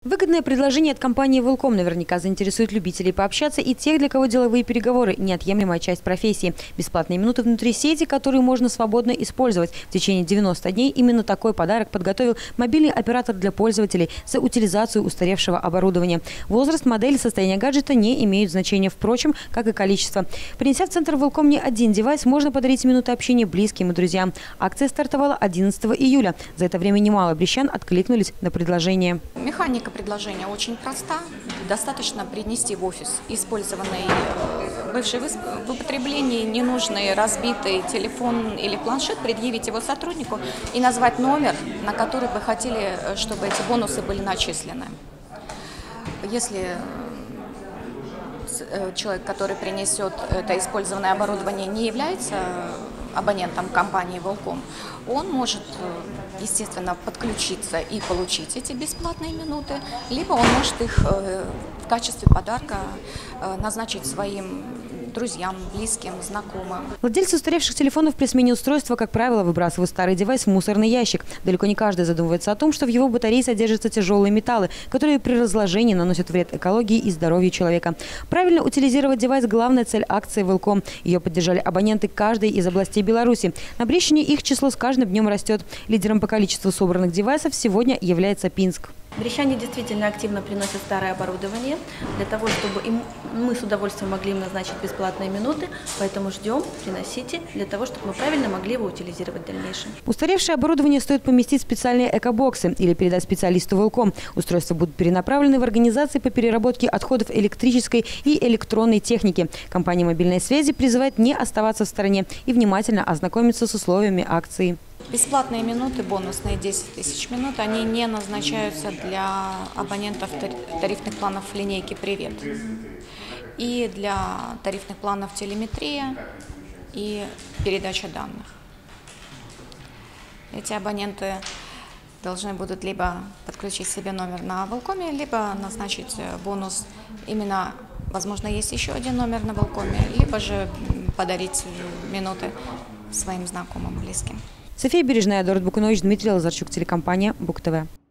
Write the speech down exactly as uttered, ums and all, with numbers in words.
Выгодное предложение от компании «Велком» наверняка заинтересует любителей пообщаться и тех, для кого деловые переговоры – неотъемлемая часть профессии. Бесплатные минуты внутри сети, которые можно свободно использовать в течение девяноста дней. Именно такой подарок подготовил мобильный оператор для пользователей за утилизацию устаревшего оборудования. Возраст, модель, состояние гаджета не имеют значения, впрочем, как и количество. Принеся в центр «Велком» не один девайс, можно подарить минуты общения близким и друзьям. Акция стартовала одиннадцатого июля. За это время немало брестян откликнулись на предложение. Механика предложения очень проста. Достаточно принести в офис использованный, бывший в употреблении, ненужный, разбитый телефон или планшет, предъявить его сотруднику и назвать номер, на который бы хотели, чтобы эти бонусы были начислены. Если человек, который принесет это использованное оборудование, не является абонентом компании «Велком», он может, естественно, подключиться и получить эти бесплатные минуты, либо он может их в качестве подарка назначить своим друзьям, близким, знакомым. Владельцы устаревших телефонов при смене устройства, как правило, выбрасывают старый девайс в мусорный ящик. Далеко не каждый задумывается о том, что в его батарее содержатся тяжелые металлы, которые при разложении наносят вред экологии и здоровью человека. Правильно утилизировать девайс – главная цель акции «Велком». Ее поддержали абоненты каждой из областей Беларуси. На Брестщине их число с каждым днем растет. Лидером по количеству собранных девайсов сегодня является Пинск. Брестяне действительно активно приносят старое оборудование для того, чтобы им, мы с удовольствием могли им назначить бесплатные минуты, поэтому ждем, приносите, для того, чтобы мы правильно могли его утилизировать в дальнейшем. Устаревшее оборудование стоит поместить в специальные экобоксы или передать специалисту «Велком». Устройства будут перенаправлены в организации по переработке отходов электрической и электронной техники. Компания мобильной связи призывает не оставаться в стороне и внимательно ознакомиться с условиями акции. Бесплатные минуты, бонусные десять тысяч минут, они не назначаются для абонентов тарифных планов линейки «Привет» и для тарифных планов телеметрия и передача данных. Эти абоненты должны будут либо подключить себе номер на «Велкоме», либо назначить бонус именно, возможно, есть еще один номер на «Велкоме», либо же подарить минуты своим знакомым, близким. София Бережная, Эдуард Букунович, Дмитрий Лазарчук, телекомпания БуК ТВ.